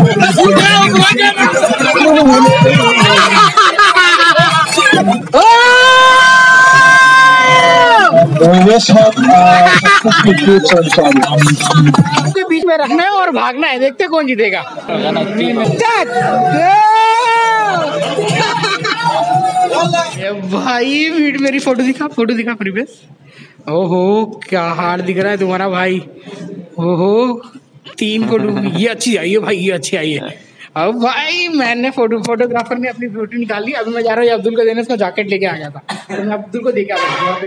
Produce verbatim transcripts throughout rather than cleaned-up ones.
के बीच में रखना है और भागना है, देखते कौन जीतेगा। भाई मेरी फोटो दिखा, फोटो दिखा प्रीवियस। ओहो क्या हार्ड दिख रहा है तुम्हारा भाई। ओहो तीन को ये अच्छी आई है भाई, ये अच्छी आई है। अब भाई मैंने फोटो फोटोग्राफर ने अपनी फोटो निकाल ली। अभी मैं जा रहा हूँ अब्दुल को देने, उसका जैकेट लेके आ गया था, तो मैं अब्दुल को देके आ गया।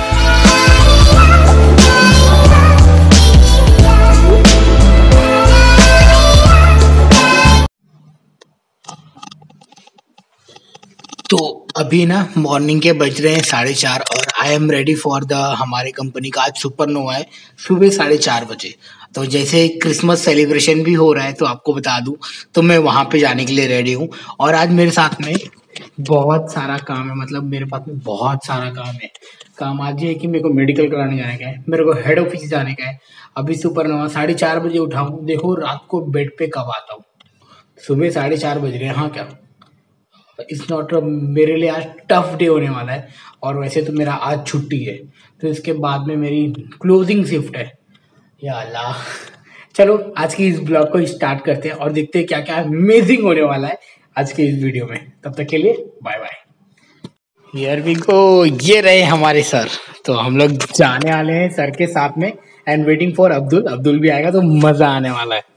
तो अभी ना मॉर्निंग के बज रहे हैं साढ़े चार और I am ready for the हमारे कंपनी का आज सुपरनोवा है सुबह साढ़े चार बजे। तो जैसे क्रिसमस सेलिब्रेशन भी हो रहा है तो आपको बता दूं, तो मैं वहां पे जाने के लिए रेडी हूँ। और आज मेरे साथ में बहुत सारा काम है, मतलब मेरे पास में बहुत सारा काम है। काम आज ये है कि मेरे को मेडिकल कराने जाने का है, मेरे को हेड ऑफिस जाने का है। अभी सुपरनोवा साढ़े चार बजे उठाऊँ, देखो रात को बेड पे कब आता हूँ। सुबह साढ़े चार बज रहे हैं। हाँ क्या इट्स नॉट, मेरे लिए आज टफ डे होने वाला है। और वैसे तो मेरा आज छुट्टी है, तो इसके बाद में मेरी क्लोजिंग शिफ्ट है। या अल्लाह, चलो आज की इस ब्लॉग को स्टार्ट करते हैं और देखते हैं क्या क्या अमेजिंग होने वाला है आज के इस वीडियो में। तब तक के लिए bye bye. Here we go, ये रहे हमारे सर। तो हम लोग जाने वाले हैं सर के साथ में and waiting for Abdul. Abdul भी आएगा तो मजा आने वाला है।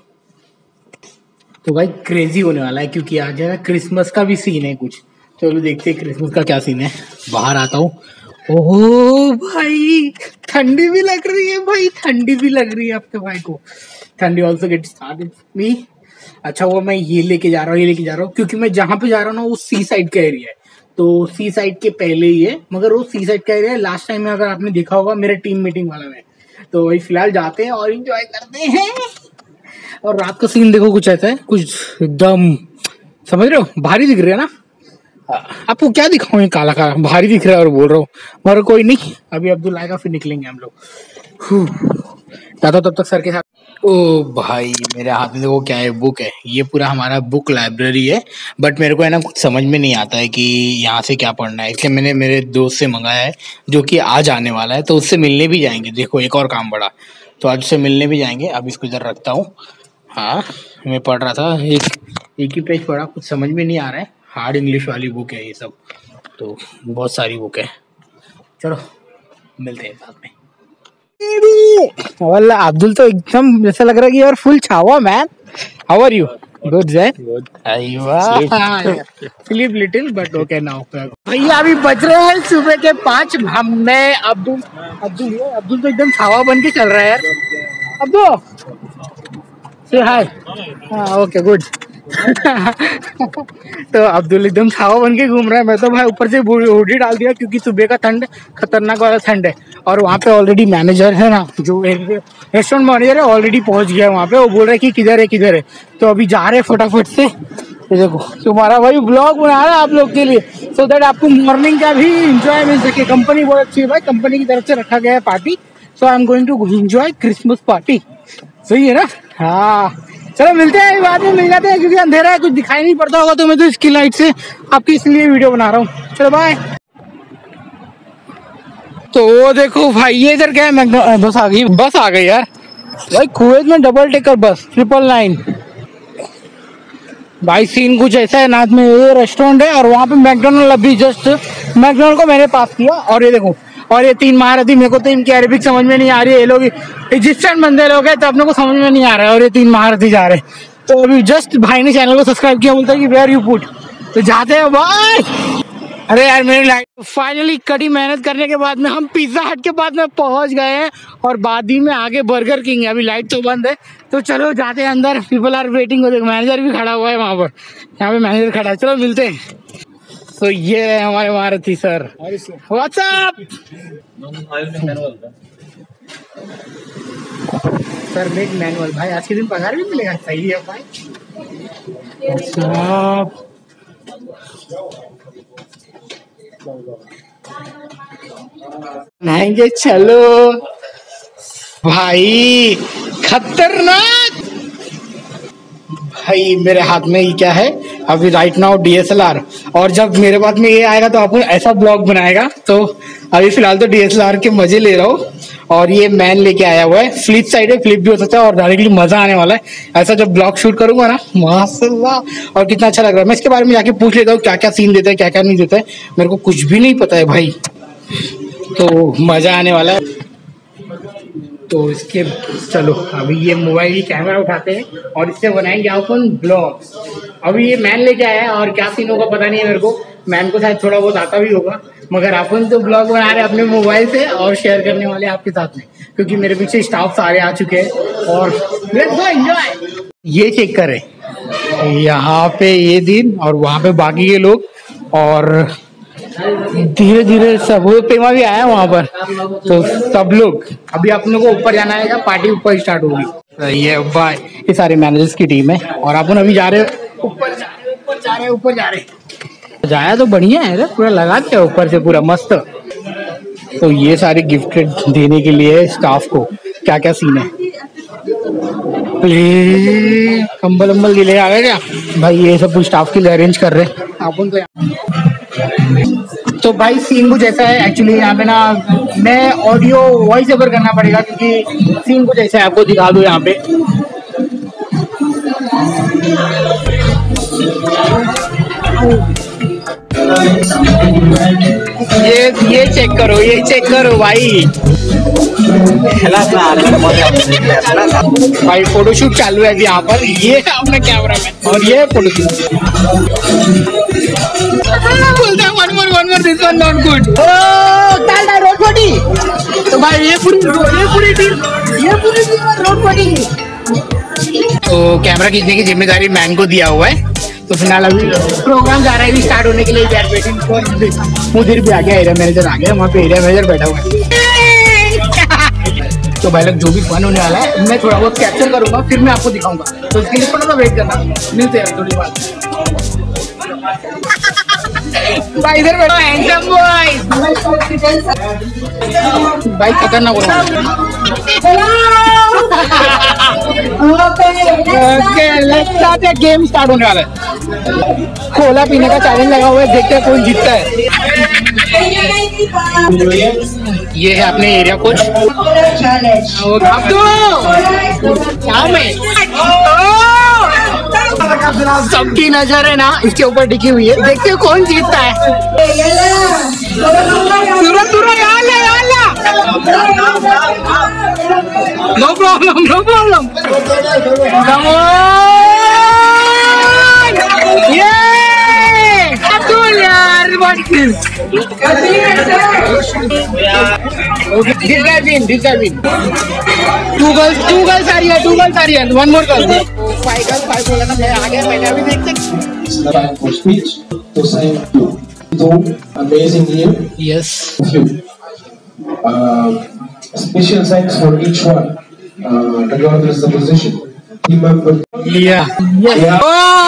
तो भाई क्रेजी होने वाला है क्योंकि आज है ना क्रिसमस का भी सीन है कुछ। चलो देखते हैं क्रिसमस का क्या सीन है। बाहर आता हूँ। ओहो भाई ठंडी भी लग रही है भाई, ठंडी भी लग रही है आपके भाई को। ठंडी ऑल्सो गेट स्टार्टेड मी। अच्छा वो मैं ये लेके जा रहा हूँ, ये लेके जा रहा हूँ क्योंकि मैं जहाँ पे जा रहा हूँ ना वो सी साइड का एरिया है। तो सी साइड के पहले ही है, मगर वो सी साइड का एरिया है। लास्ट टाइम में अगर आपने देखा होगा मेरे टीम मीटिंग वाला में, तो वही फिलहाल जाते हैं और इंजॉय करते हैं। और रात का सीन देखो कुछ ऐसा है, कुछ एकदम समझ रहे हो, भारी दिख रही है ना। आपको क्या दिखाऊं, ये काला काला भारी दिख रहा है और बोल रहा हूँ, मगर कोई नहीं, अभी अब्दुल आएगा फिर निकलेंगे हम लोग। दादा तब तक सर के साथ। ओ भाई मेरे हाथ में देखो क्या है, बुक है। ये पूरा हमारा बुक लाइब्रेरी है, बट मेरे को है ना कुछ समझ में नहीं आता है कि यहाँ से क्या पढ़ना है। इसलिए मैंने मेरे दोस्त से मंगाया है जो कि आज आने वाला है, तो उससे मिलने भी जाएंगे। देखो एक और काम बढ़ा, तो आज उससे मिलने भी जाएंगे। अब इसको इधर रखता हूँ। हाँ मैं पढ़ रहा था, एक एक ही पेज पढ़ा, कुछ समझ में नहीं आ रहा है। हार्ड इंग्लिश वाली बुक है ये सब, तो बहुत सारी बुक है। चलो मिलते हैं साथ में। वाला अब्दुल तो एकदम जैसा लग रहा है कि यार फुल छावा man. How are you? Good good. Sleep little but okay now. भैया अभी बज रहे हैं सुबह के पाँच। हमने अब्दुल अब्दुल अब्दुल तो एकदम छावा बन के चल रहा है यार। अब्दुल से हाय। हाँ ओके गुड। तो अब्दुल एकदम छावा बन के घूम रहा है। मैं तो भाई ऊपर से हुडी डाल दिया क्योंकि सुबह का ठंड खतरनाक वाला ठंड है। और वहाँ पे ऑलरेडी मैनेजर है ना, जो रेस्टोरेंट मैनेजर है, ऑलरेडी पहुँच गया है वहाँ पे। वो बोल रहा है कि किधर है किधर है। तो अभी जा रहे हैं फटाफट से। तो देखो तुम्हारा भाई ब्लॉग बना रहा है आप लोग के लिए, सो दैट आपको मॉर्निंग का भी इंजॉय मिल सके। कंपनी बहुत अच्छी है भाई, कंपनी की तरफ से रखा गया है party. So I am going to enjoy Christmas party. सही है ना? हाँ चलो मिलते हैं, बाद में मिल जाते हैं क्योंकि अंधेरा है, कुछ दिखाई नहीं पड़ता होगा तो मैं तो इसकी लाइट से आपकी इसलिए वीडियो बना रहा हूँ। चलो बाय। तो देखो भाई ये इधर क्या है, बस आ गई, बस आ गई यार भाई। कुवैत में double decker bus triple nine भाई। सीन कुछ ऐसा है, नाथ में ये रेस्टोरेंट है और वहाँ पे मैकडोनल्ड, अभी जस्ट मैकडोनल्ड को मैंने पास किया। और ये देखो, और ये तीन महारथी, मेरे को तो इनकी अरेबिक समझ में नहीं आ रही है। ये लोग इजिप्शियन बंदे लोग हैं तो अपने को समझ में नहीं आ रहा है। और ये तीन महारथी जा रहे हैं। तो अभी जस्ट भाई ने चैनल को सब्सक्राइब किया, बोलता है कि वेयर यू पुट, तो जाते हैं भाई। अरे यार मेरी लाइट फाइनली कड़ी मेहनत करने के बाद में हम पिज्जा हट के बाद में पहुंच गए हैं और बाद ही में आगे बर्गर किंग है। अभी लाइट तो बंद है, तो चलो जाते हैं अंदर। People are waiting. मैनेजर भी खड़ा हुआ है वहां पर, यहाँ पे मैनेजर खड़ा है। चलो मिलते हैं। तो ये है हमारे महारथी sir. WhatsApp sir, make manual भाई। आज के दिन पगार भी मिलेगा, सही है भाई। नहाएंगे चलो भाई, खतरनाक भाई मेरे हाथ में ये क्या है अभी right now D S L R, और जब मेरे पास में ये आएगा तो अपन ऐसा ब्लॉग बनाएगा। तो अभी फिलहाल तो डी एस एल आर के मजे ले रहा हूँ। और ये मैन लेके आया हुआ है, फ्लिप साइड है, फ्लिप भी हो सकता है और डायरेक्टली मजा आने वाला है। ऐसा जब ब्लॉग शूट करूंगा ना माशाल्लाह, और कितना अच्छा लग रहा है। मैं इसके बारे में जाके पूछ लेता हूँ क्या क्या सीन देता है क्या क्या नहीं देता है, मेरे को कुछ भी नहीं पता है भाई, तो मजा आने वाला है। तो इसके चलो अभी ये मोबाइल कैमरा उठाते हैं और इससे बनाएंगे अपन ब्लॉग। अभी ये मैन लेके आया है और क्या सीन होगा पता नहीं है मेरे को, मैन को शायद थोड़ा बहुत आता भी होगा, मगर अपन तो ब्लॉग बना रहे हैं अपने मोबाइल से और शेयर करने वाले हैं आपके साथ में, क्योंकि मेरे पीछे स्टाफ सारे आ चुके हैं। और लेट्स गो एंजॉय। ये चेक करें यहाँ पे ये दिन और वहाँ पे बाकी के लोग, और धीरे धीरे सब पेमा भी आया वहाँ पर, तो सब लोग अभी अपन लोग को ऊपर जाना है, पार्टी ऊपर स्टार्ट होगी। ये भाई ये सारे मैनेजर्स की टीम है और अपन अभी जा रहे ऊपर जा रहे ऊपर जा रहे ऊपर जा रहे जाया तो बढ़िया है रे, पूरा लगा दिया ऊपर से पूरा मस्त। तो ये सारे गिफ्टेड देने के लिए स्टाफ को क्या क्या सीन है। कंबल अम्बल दिले आ गए क्या भाई, ये सब कुछ स्टाफ के लिए अरेंज कर रहे हैं अपन तो। तो भाई सीन कुछ ऐसा है एक्चुअली, यहाँ पे ना मैं ऑडियो वॉइस ओवर करना पड़ेगा क्योंकि सीन कुछ ऐसा है, आपको दिखा दूं यहाँ पे। ये ये चेक करो ये चेक करो भाई भाई फोटोशूट चालू है अभी यहाँ पर। ये है अपना कैमरा मैन और ये फोटोशूट बोलता है one more one more this one not good. ओ रोड फोटी तो भाई ये पूरी ये पूरी टीम ये पूरी टीम रोड फोटी। तो कैमरा खींचने की जिम्मेदारी मैन को दिया हुआ है। तो फिलहाल अभी प्रोग्राम जा रहा है स्टार्ट होने के लिए, यार वेटिंग। मुझे भी आ गया, एरिया मैनेजर आ गया, वहाँ पे एरिया मैनेजर बैठा हुआ है। तो भाई लोग जो भी फन होने वाला है मैं थोड़ा बहुत कैप्चर करूंगा, फिर मैं आपको दिखाऊंगा, तो इसके लिए थोड़ा सा वेट करना। मिलते हैं थोड़ी बात। भाई इधर बैठो हैंडसम बॉय, भाई खतरनाक हो रहा है। गेम स्टार्ट होने वाला है, कोला पीने का चैलेंज लगा हुआ है, देखते हैं कौन जीतता है। ये है अपने एरिया कोच सबकी नजर है ना इसके ऊपर टिकी हुई है, देखते हैं कौन जीतता है। Suraj Suraj no problem no problem come ये अब्दुल यार okay this guy win this guy win two girls two girls are here two girls are here one more girl five girls five बोला था मैं आ गया मैंने अभी देख सकते time for speech to sign you so amazing year yes few uh, special thanks for each one uh, regardless of the position remember yeah yeah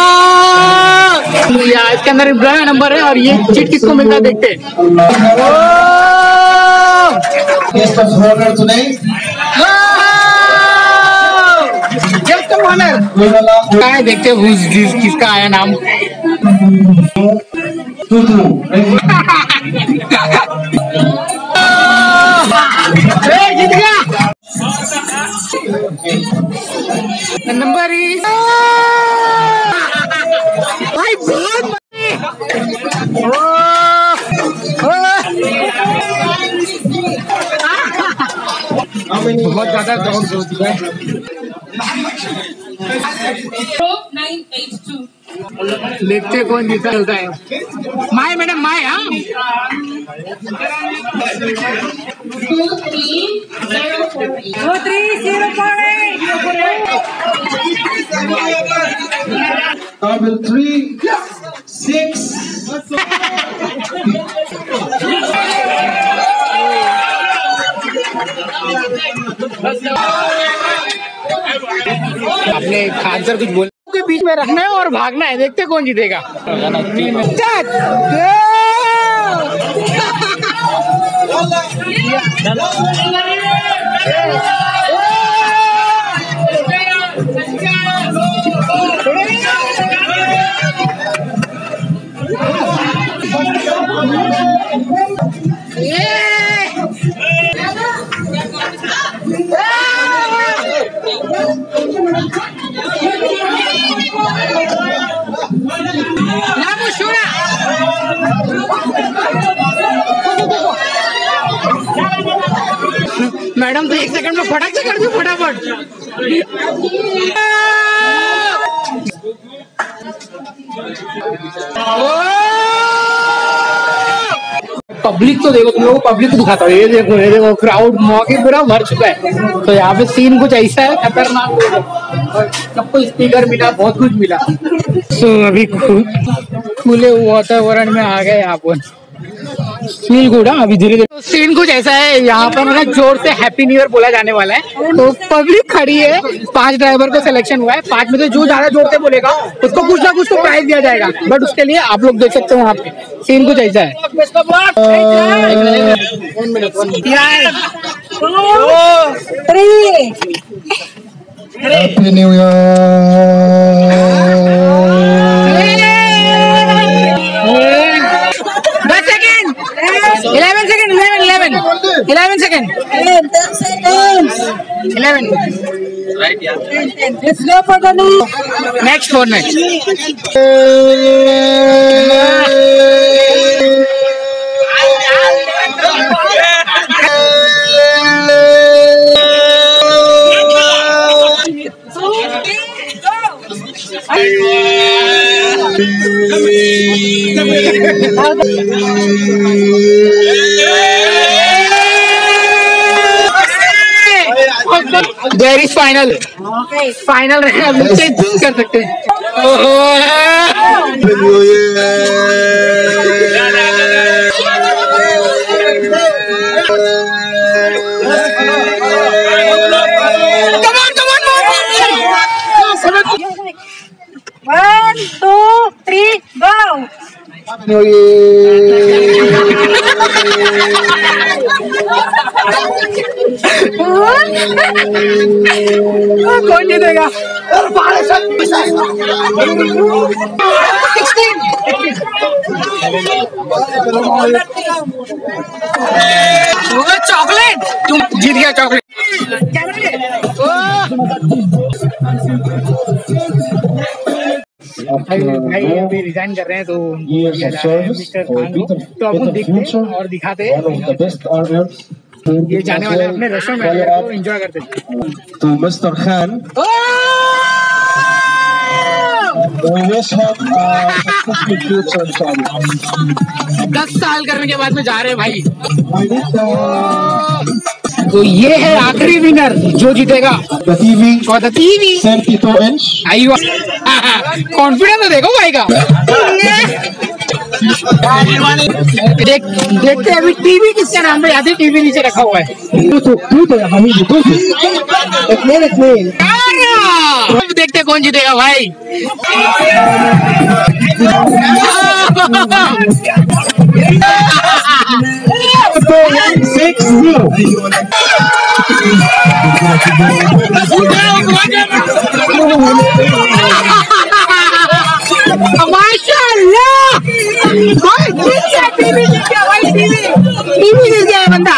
यार इसके अंदर इब्राहिम नंबर है और ये चिट किसको मिलता है देखते हैं। Guest of honor today. Guest of honor. क्या है देखते हैं who's this, किसका आया नाम। जीत गया। नंबर इज भाई बहुत बहुत ज्यादा दौड़ हो चुका है। देखते कौन जीता चलता है। माय मैडम माय हाँ Double three, six. अपने खान सर कुछ बोल के बीच में रखना है और भागना है, देखते कौन जीतेगा। मैडम तो एक सेकंड में फटाक से कर दी फटाफट। पब्लिक तो देखो, तुम लोगों को पब्लिक दिखाता हूँ। ये देखो ये देखो क्राउड मौके पूरा भर चुका है। तो यहाँ पे सीन कुछ ऐसा है खतरनाक, सबको स्पीकर मिला, बहुत कुछ मिला। तो अभी खुले वातावरण में आ गए यहाँ पर, फील गुड। अभी धीरे धीरे सीन कुछ ऐसा है, यहाँ पर मतलब जोर से हैप्पी न्यू ईयर बोला जाने वाला है। तो पब्लिक खड़ी है, पांच ड्राइवर को सिलेक्शन हुआ है, पांच में से जो ज्यादा जोर से बोलेगा उसको कुछ ना कुछ तो प्राइज दिया जाएगा। बट उसके लिए आप लोग देख सकते हो वहाँ पे सीन कुछ ऐसा है। Happy new eleven second, eleven, eleven, eleven second, ten seconds, eleven. Right, yeah. Let's go for the next four next. There is final. Okay. Final रहेगा, नीचे कर सकते हैं। Come on, come on, one, two, three, go. कौन जीतेगा? Sixteen chocolate, तुम जीत गया chocolate. भाई अभी रिजाइन कर रहे हैं तो मिस्टर खान को तो अपन देखते और दिखाते ये जाने वाले अपने रेस्टोरेंट में को एंजॉय करते हैं। तो मिस्टर खान दस साल करने के बाद में जा रहे हैं भाई। तो ये है आखिरी विनर जो जीतेगा। टीवी कॉन्फिडेंस तो देखो भाई का। देख देखते अभी टीवी किसके नाम पे आती, टीवी नीचे रखा हुआ है। देखते कौन जीतेगा भाई। माशाल्लाह बंदा।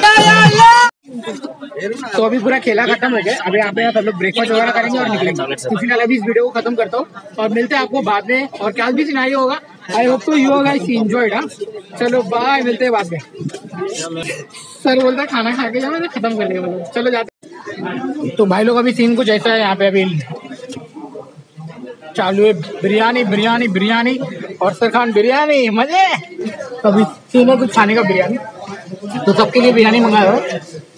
तो अभी पूरा खेला खत्म हो गया। अभी आप सब लोग ब्रेकफास्ट वगैरह करेंगे और निकलेंगे। तो फिलहाल अभी इस वीडियो को खत्म करता हूँ और मिलते हैं आपको बाद में। और क्या भी सिनारियो होगा, आई होप तो यू गाइस एंजॉयड। चलो बाय, मिलते हैं बाद में। सर बोलता है खाना खा के जाओ, मैंने खत्म कर लिया। चलो जाते। तो भाई लोग अभी सीन कुछ ऐसा है, यहाँ पे अभी चालू है बिरयानी बिरयानी बिरयानी और सर खान बिरयानी मजे। तो अभी सीन है कुछ खाने का बिरयानी, तो सबके लिए बिरयानी मंगाया है।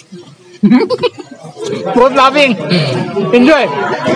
बहुत लाभिंग एंजॉय।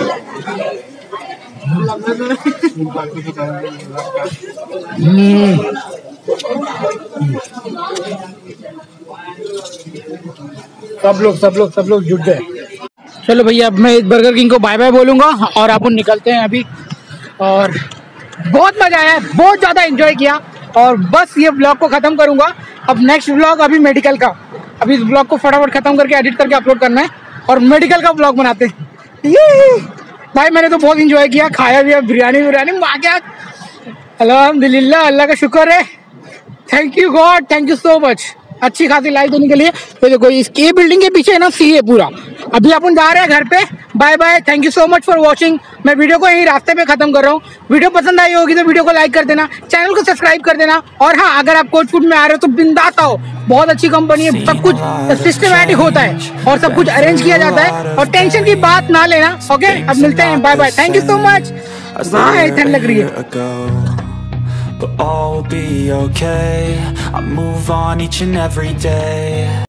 सब लोग सब लोग सब लोग जुट गए। चलो भैया अब मैं बर्गर किंग को बाय बाय बोलूंगा और अपन निकलते हैं अभी। और बहुत मजा आया, बहुत ज्यादा एंजॉय किया और बस ये ब्लॉग को खत्म करूंगा। अब नेक्स्ट ब्लॉग अभी मेडिकल का, अभी इस ब्लॉग को फटाफट खत्म करके एडिट करके अपलोड करना है और मेडिकल का ब्लॉग बनाते हैं। ये भाई मैंने तो बहुत एंजॉय किया, खाया भी बिरयानी बिरयानी माँ क्या। अल्हम्दुलिल्लाह, अल्लाह का शुक्र है। Thank you God, thank you so much अच्छी खासी लाइफ देने के लिए। तो देखो इसके बिल्डिंग के पीछे है ना सी है पूरा। अभी अपन जा रहे हैं घर पे। Bye bye, thank you so much for watching. मैं वीडियो को यहीं रास्ते पे खत्म कर रहा हूँ। वीडियो पसंद आई होगी तो वीडियो को लाइक कर देना, चैनल को सब्सक्राइब कर देना। और हाँ, अगर आप कोच फूड में आ रहे हो तो बिंदास आओ, बहुत अच्छी कंपनी है, सब कुछ सिस्टमैटिक होता है और सब कुछ अरेंज किया जाता है और टेंशन की बात ना लेना। ओके, अब मिलते हैं, bye bye, thank you so much. ठंड लग रही है। But all will be okay. I move on each and every day.